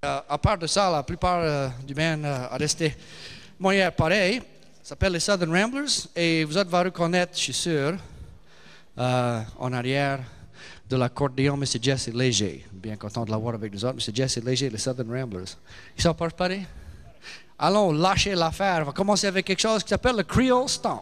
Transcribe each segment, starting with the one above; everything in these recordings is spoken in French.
À part de ça, la plupart du band a resté moyen pareil. Ça s'appelle les Southern Ramblers et vous autres allez reconnaître, je suis sûr, en arrière de l'accordéon, M. Jesse Léger. Bien content de l'avoir avec nous autres, M. Jesse Léger, les Southern Ramblers. Ils sont pas préparés? Allons lâcher l'affaire. On va commencer avec quelque chose qui s'appelle le Creole Stomp.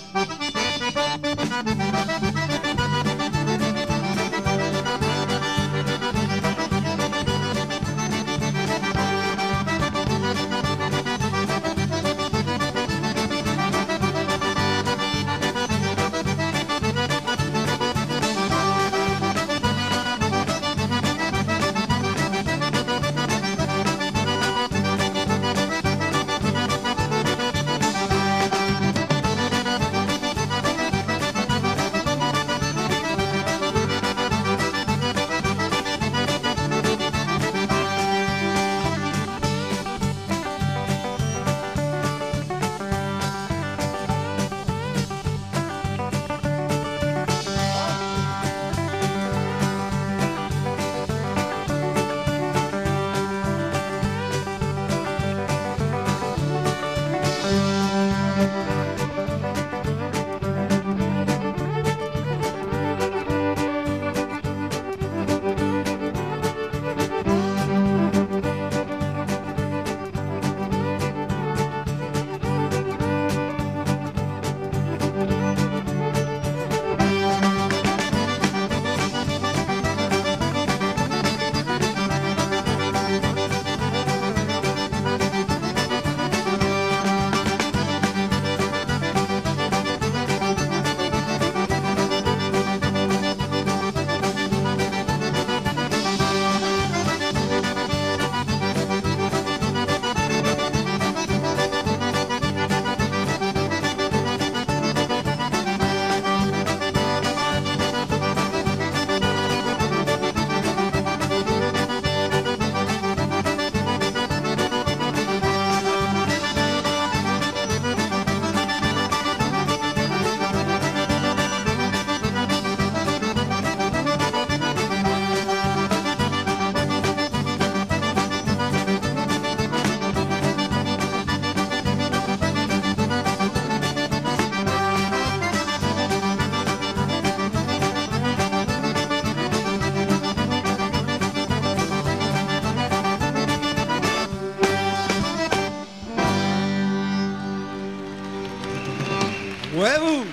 Ouais, vous!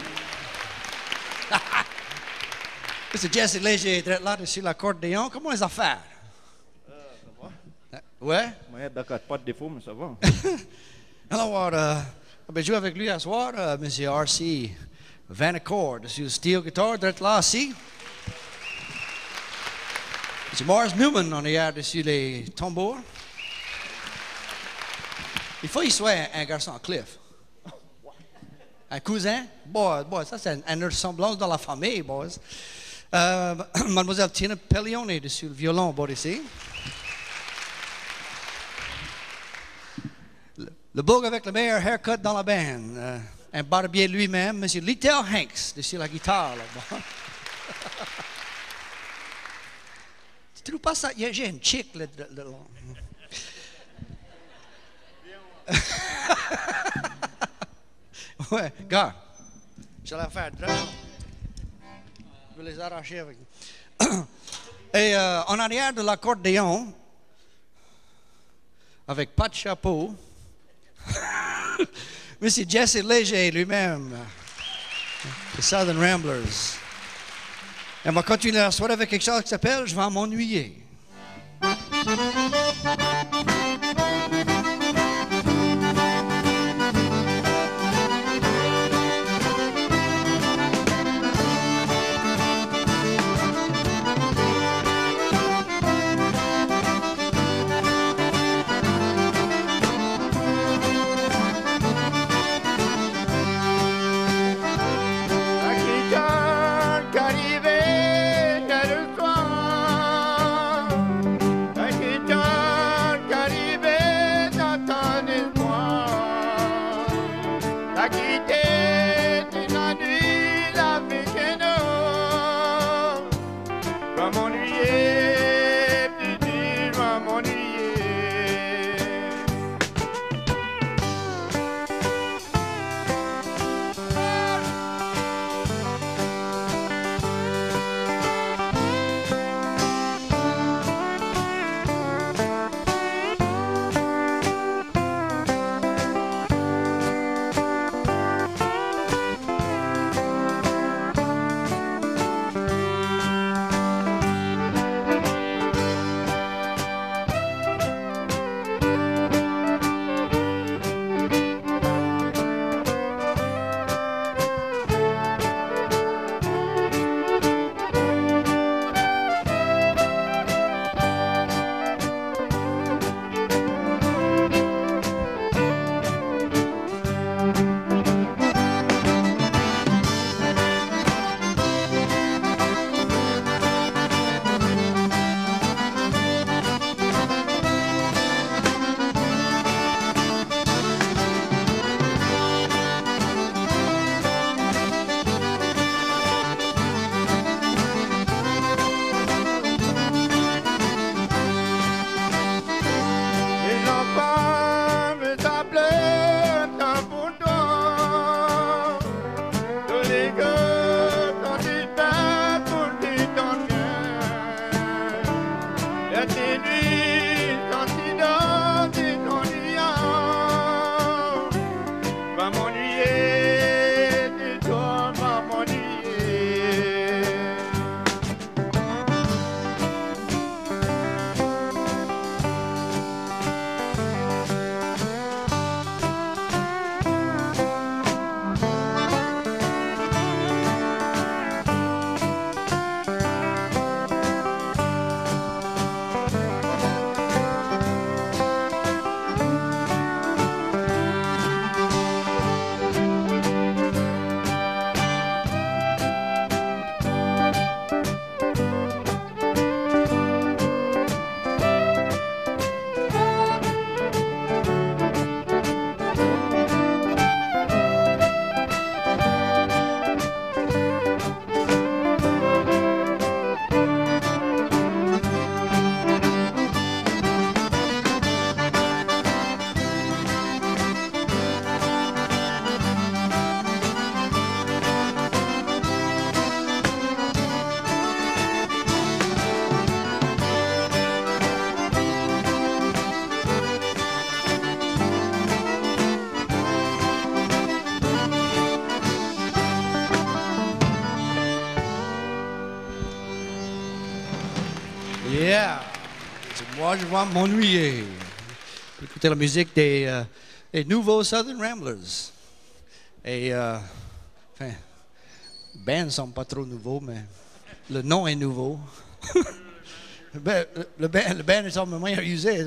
C'est Jesse Léger est là dessus l'accordéon. Comment les affaires? Ça va? Ouais? Moi, d'accord, pas de défaut, mais ça va. Alors, on va jouer avec lui à soir, M. R.C. Vanacore, dessus le steel guitar, d'être là aussi. M. Morris Newman, on est hier dessus les tambours. Il faut qu'il soit un garçon Cliff. Un cousin? Boy, ça c'est une ressemblance dans la famille, boys. Mademoiselle Tina Pellione dessus le violon, bon ici. Le bug avec le meilleur haircut dans la band. Un barbier lui-même, M. Little Hanks, dessus la guitare. Là. Tu trouves pas ça? J'ai une chick là. Ouais, gars, je vais la faire. Je vais les arracher avec. Et en arrière de l'accordéon, avec pas de chapeau, Monsieur Jesse Léger lui-même, les Southern Ramblers. Et on va continuer la soirée avec quelque chose qui s'appelle Je vais m'ennuyer. tes nuits sentinelles et ennuyant. Va m'ennuyer, dis-toi, va m'ennuyer. Yeah! Moi, je vais m'ennuyer. Écouter la musique des nouveaux Southern Ramblers. Et, enfin, le band ne semble pas trop nouveau, mais le nom est nouveau. le band semble moins usé.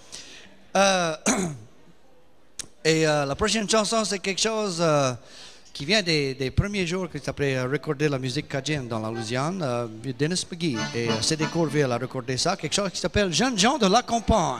Et la prochaine chanson, c'est quelque chose qui vient des premiers jours que s'appelait recorder la musique cajun dans la Louisiane. Dennis McGee et C.D. Corville a recordé ça. Quelque chose qui s'appelle Jeunes gens de la campagne.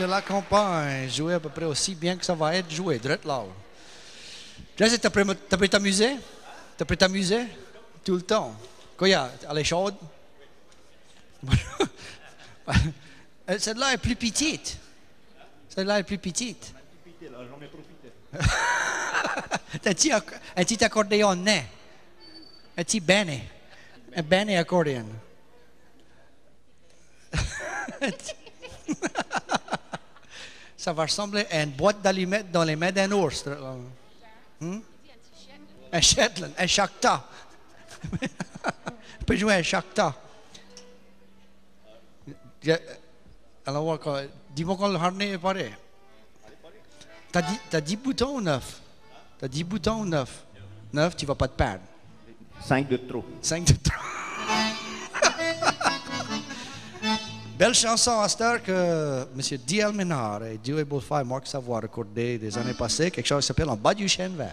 la campagne jouait à peu près aussi bien que ça va être joué, direct là. Jesse, t'as pris t'amuser? T'as pris t'amuser? Tout le temps. Quoi, elle est chaude? Celle-là est plus petite. Celle-là est plus petite. J'en ai profité. T'as-tu un petit accordéon né? Un petit bene. Un bene accordéon. Ça va ressembler à une boîte d'allumettes dans les mains d'un ours. Un Shetland, un Shakta. On peut jouer un Shakta. Alors, dis-moi quand le harnais est pareil. T'as 10 boutons ou 9? T'as 10 boutons ou 9? 9, tu vas pas te perdre. 5 de trop. 5 de trop. Belle chanson à cette heure que M. D.L. Ménard et Dewey Bullfire, Marc Savoie recordé des années passées, quelque chose qui s'appelle En bas du chêne vert.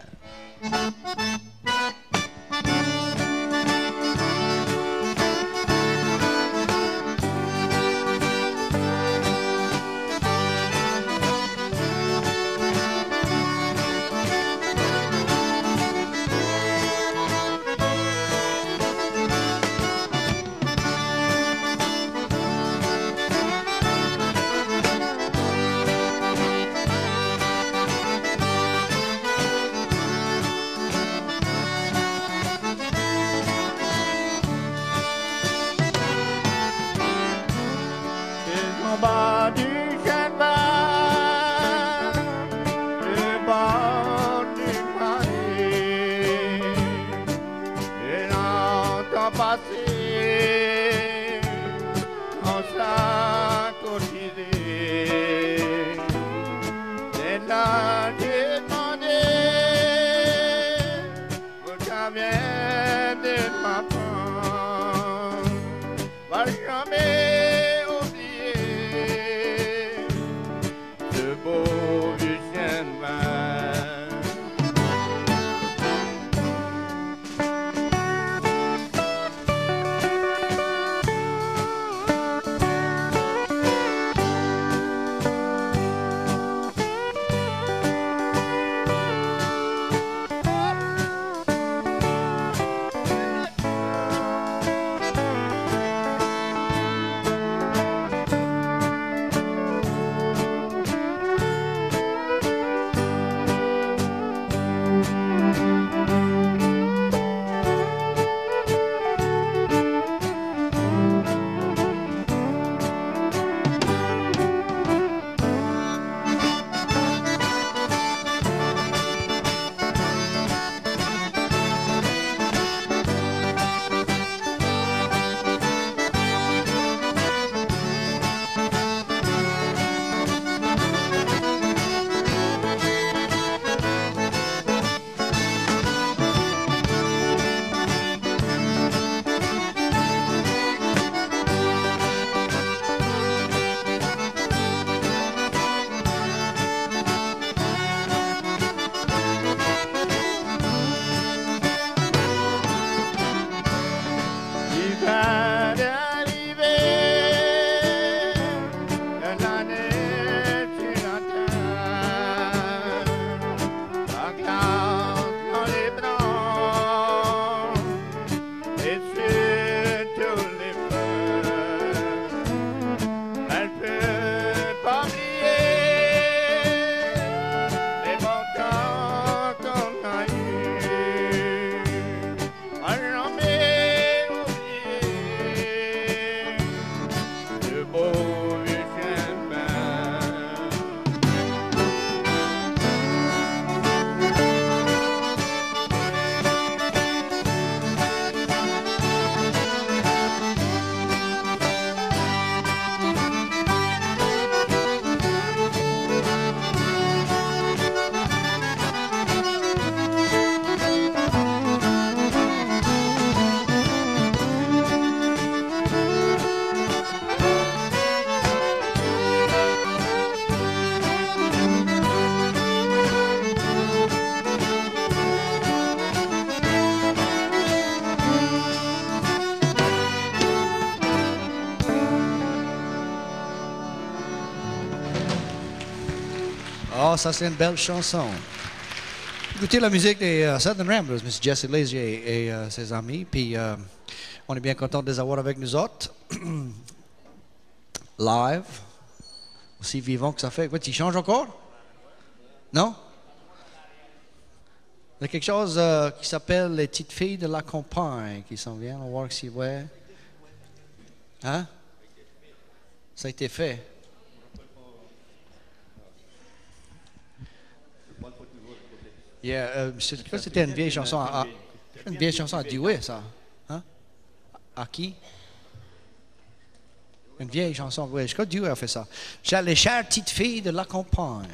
Ah, ça c'est une belle chanson. Écoutez la musique des Southern Ramblers, M. Jesse Léger et ses amis. Puis on est bien content de les avoir avec nous autres. Live. Aussi vivant que ça fait. Quoi, tu changes encore? Non? Il y a quelque chose qui s'appelle Les petites filles de la campagne qui s'en viennent. On va voir si ouais. Hein? Ça a été fait. Yeah, c'était une vieille chanson à duet, ça. Hein? À qui? Une vieille chanson, oui. Je crois que Dieu a fait ça. Les chères petites filles de la campagne.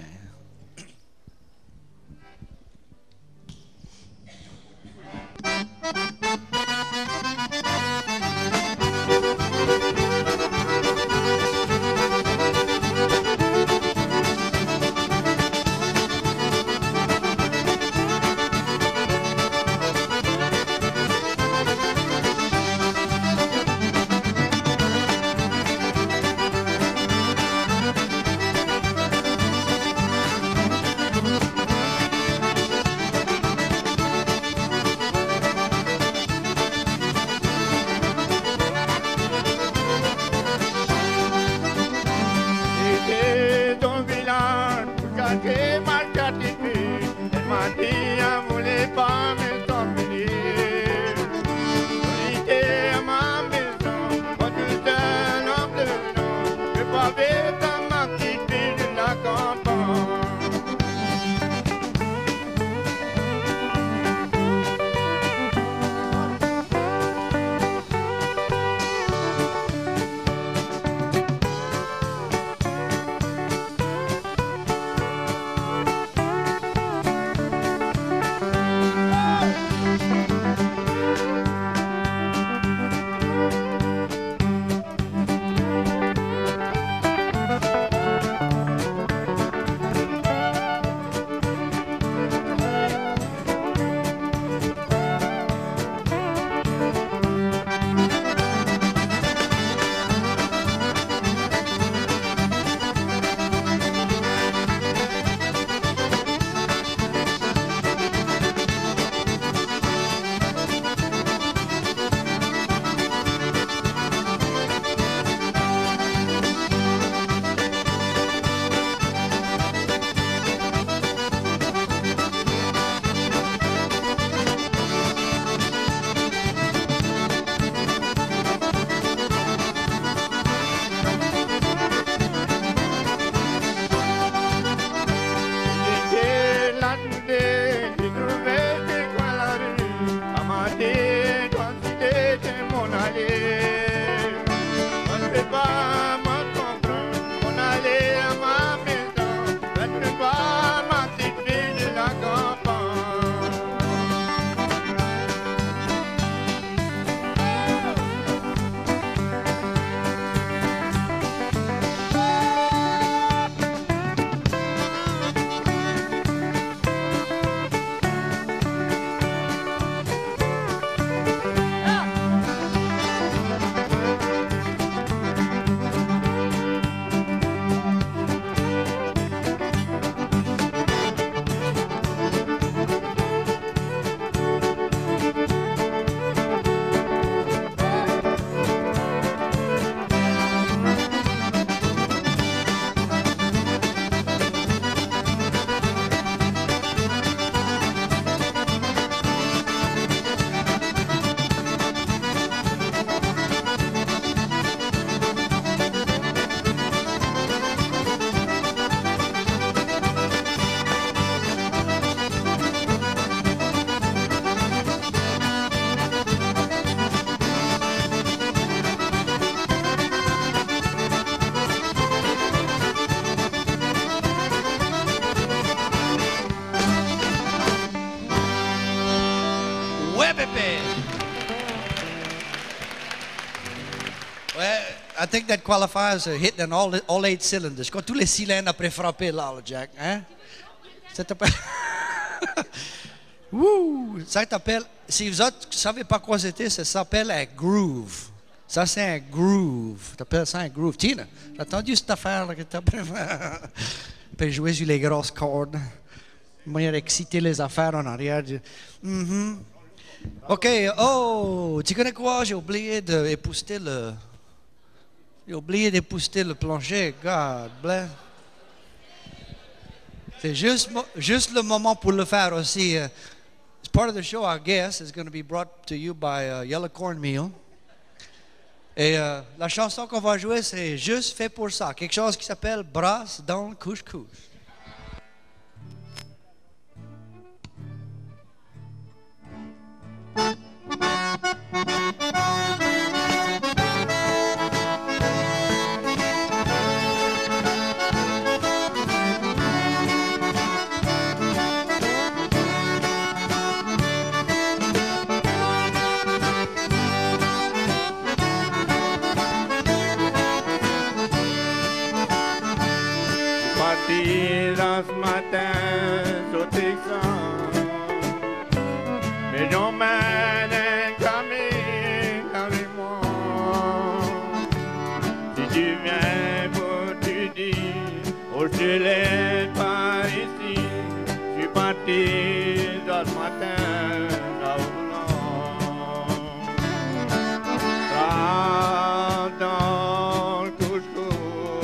I think that qualifies a hit in all 8 cylinders. Quand tous les cylindres après frappé là, Jack. Hein? Ça t'appelle... Ça t'appelle... Si vous autres ne savez pas quoi c'était, ça s'appelle un groove. Ça, c'est un groove. Tu appelles ça un groove. Tina, j'ai entendu cette affaire-là que tu as... peut jouer sur les grosses cordes. Une manière d'exciter les affaires en arrière. OK, oh, tu connais quoi? J'ai oublié d'épousseter le plancher. God bless. C'est juste le moment pour le faire aussi. It's part of the show, I guess. It's going to be brought to you by Yellow Cornmeal. Et la chanson qu'on va jouer, c'est juste fait pour ça. Quelque chose qui s'appelle Brasse dans le couche-couche. Ce matin au Texas, mais j'emmène un camion avec moi. Si tu viens pour te dire, oh je l'ai par ici, je suis parti dans ce matin là au dans le couche-couche.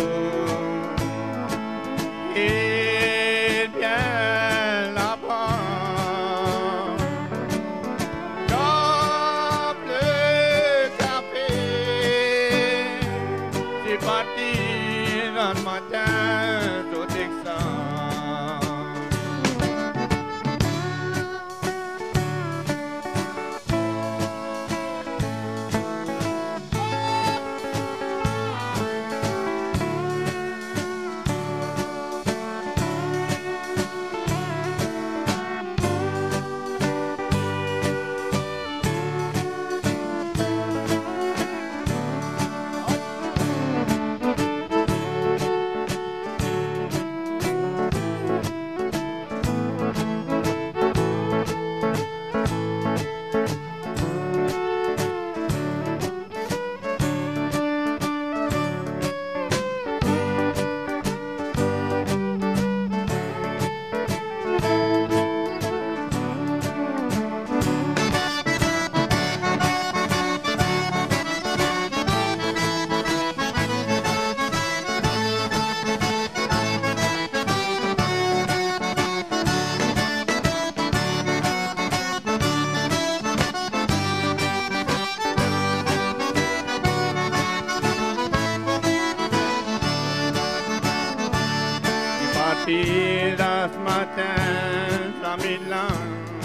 Dans ce matin, à Milan,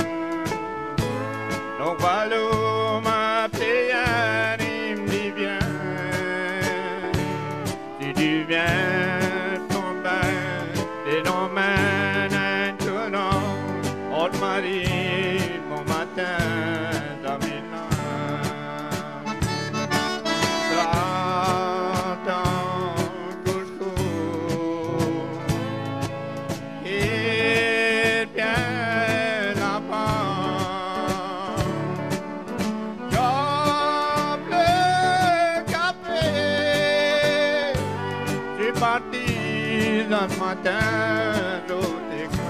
donc voilà ma prière, il me dit bien, si tu viens tomber, t'es dans un tournant, on te marie mon matin, à Milan. Dans le matin au Texas.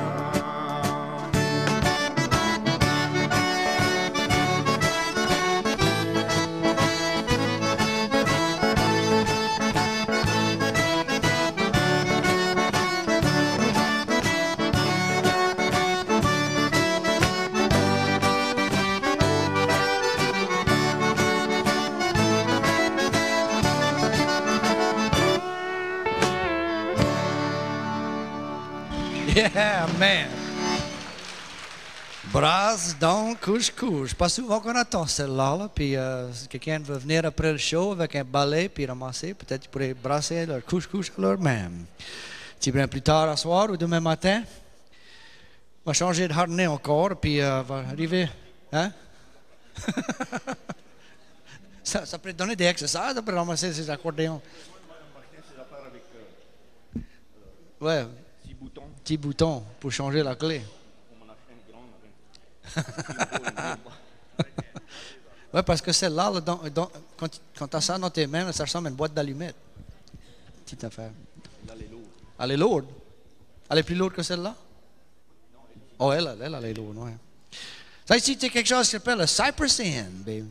Yeah, man. Brasse dans couche-couche. Pas souvent qu'on attend celle-là. Là. Puis si quelqu'un veut venir après le show avec un balai puis ramasser, peut-être qu'ils pourraient brasser leur couche-couche à leur-même. Tu viens plus tard à soir ou demain matin, on va changer de harnais encore, puis va arriver. Hein? ça peut donner des exercices pour ramasser ces accordéons. Ouais. Petit bouton pour changer la clé. Oui, parce que celle-là, quand tu as ça dans tes mains, ça ressemble à une boîte d'allumettes. Petite affaire. Elle est lourde. Elle est plus lourde que celle-là? Oh, elle est lourde, ouais. Ça ici, c'est quelque chose qui s'appelle le Cypress Inn, baby.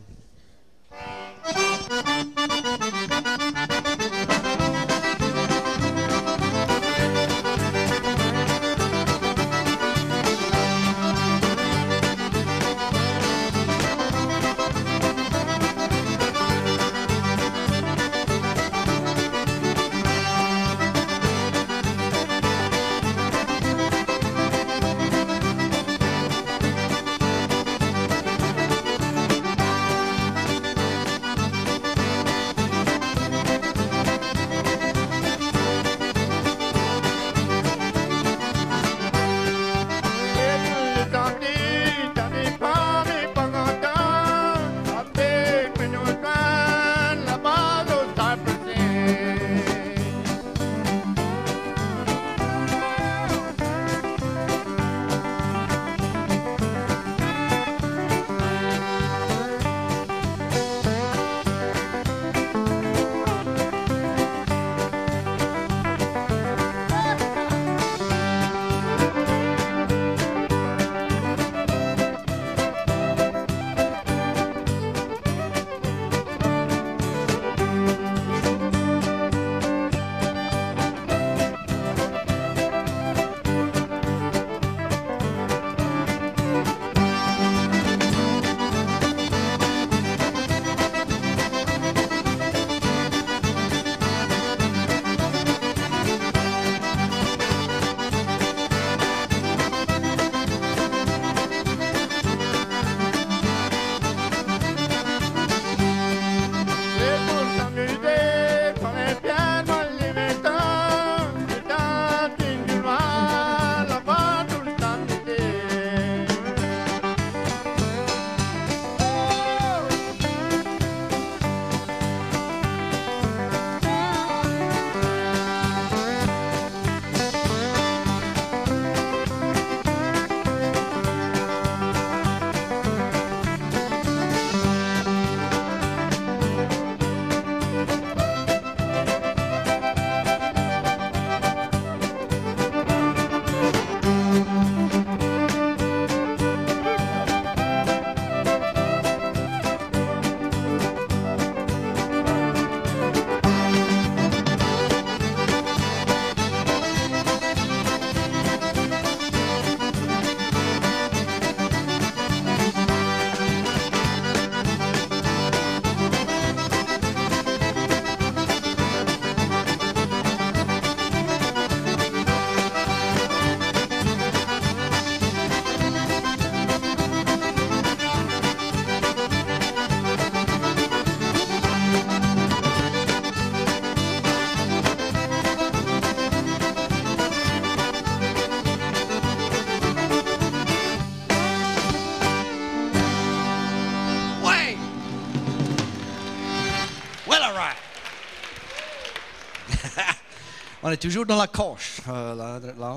On est toujours dans la coche, là.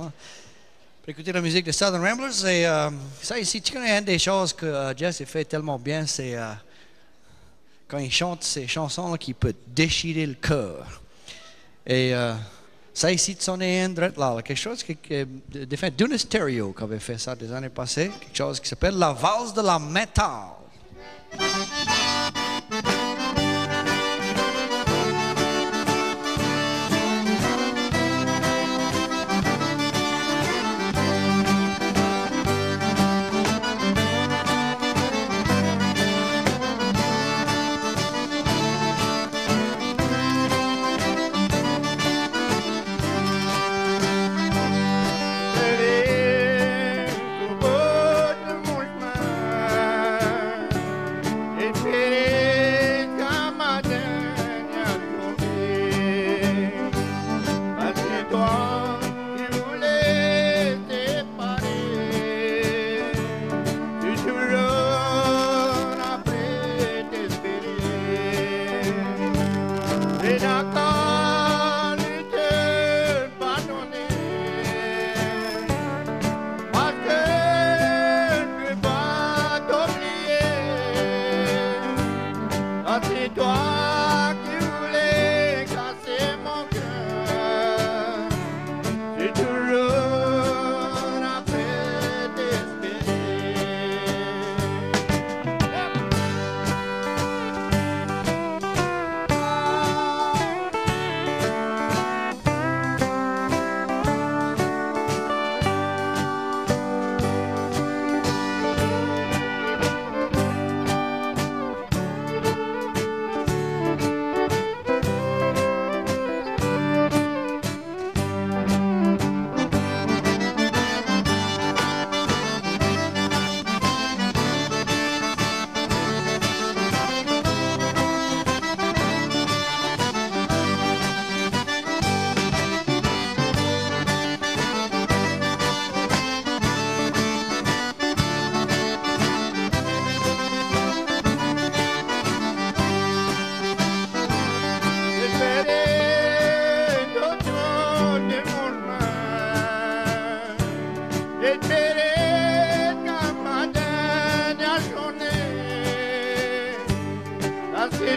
Pour écouter la musique des Southern Ramblers. Et ça ici, tu connais une des choses que Jesse fait tellement bien, c'est quand il chante ces chansons qui peuvent déchirer le cœur. Et ça ici, c'en est un là, quelque chose qui de fait Duna Stereo qui avait fait ça des années passées, quelque chose qui s'appelle la valse de la métal. Et puis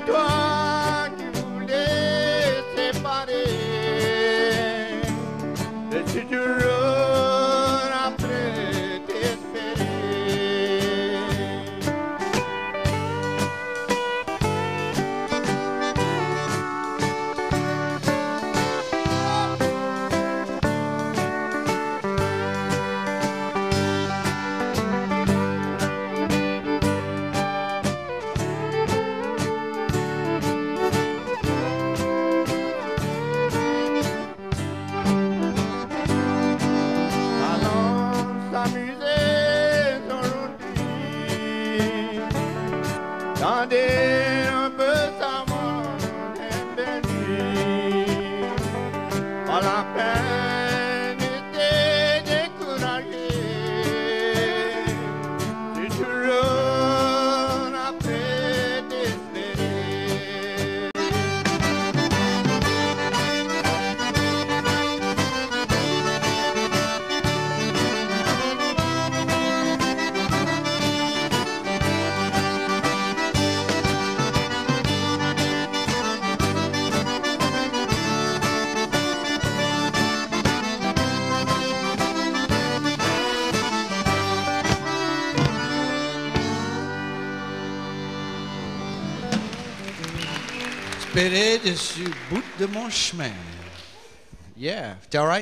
toi qui voulais séparer. Je suis toujours après t'espérer. Allons s'amuser aujourd'hui, tendez un peu sa main nuit. Pas la peine de décourager, c'est toujours après d'espérer. Espérer dessus le bout de mon chemin. Yeah, t'es all right?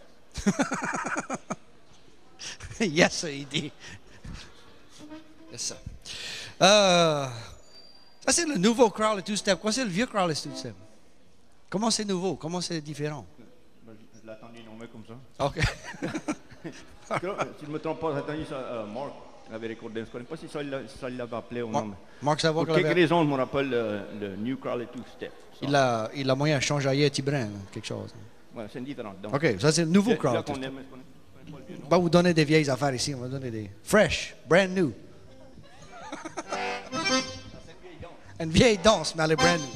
Yes, sir, il dit. Yes, sir. Ça, c'est le nouveau crawl et two-step. Quoi, c'est le vieux crawl et two-step? Comment c'est nouveau? Comment c'est différent? Je l'attendais nommé comme ça. OK. Si je ne me trompe pas, j'ai attendu ça, Marc avait recordé. Je ne connais pas si ça l'avait appelé au nom. Marc Savoie, Pour quelques raisons, je me rappelle le New Crawley Two Step. il a moyen de changer à Yeti Brand, quelque chose. Ouais, c'est différent. Donc, OK, ça, c'est le nouveau là crawl. qu'on aime, je connais pas le vieux nom. On va vous donner des vieilles affaires ici. On va donner des fresh, brand new. Une vieille danse, mais elle est brand new.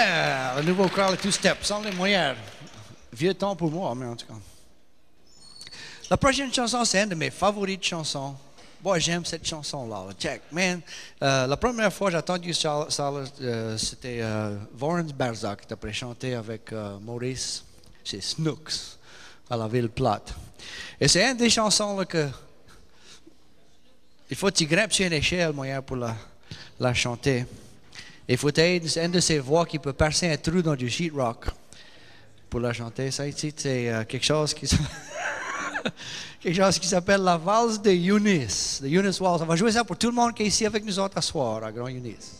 Ouais, le nouveau chorale two-step, sans les moyens. Vieux temps pour moi, mais en tout cas. La prochaine chanson, c'est une de mes favorites chansons. Moi, j'aime cette chanson-là. Check, man. La première fois que j'ai entendu ça, c'était Warren Barzak qui a chanté avec Maurice chez Snooks à la Ville Plate. Et c'est une des chansons là, que il faut que tu grimpes sur une échelle moyen pour la chanter. Il faut être une de ces voix qui peut percer un trou dans du sheetrock pour la chanter. Ça ici, c'est quelque chose qui s'appelle la valse de Eunice. De Eunice Waltz. On va jouer ça pour tout le monde qui est ici avec nous autres à soir, à Grand Eunice.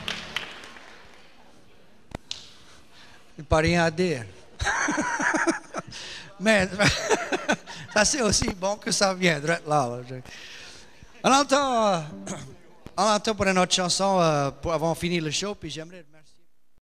Pas rien à dire. Mais ça, c'est aussi bon que ça viendrait là. On entend pour une autre chanson pour avoir fini le show, puis j'aimerais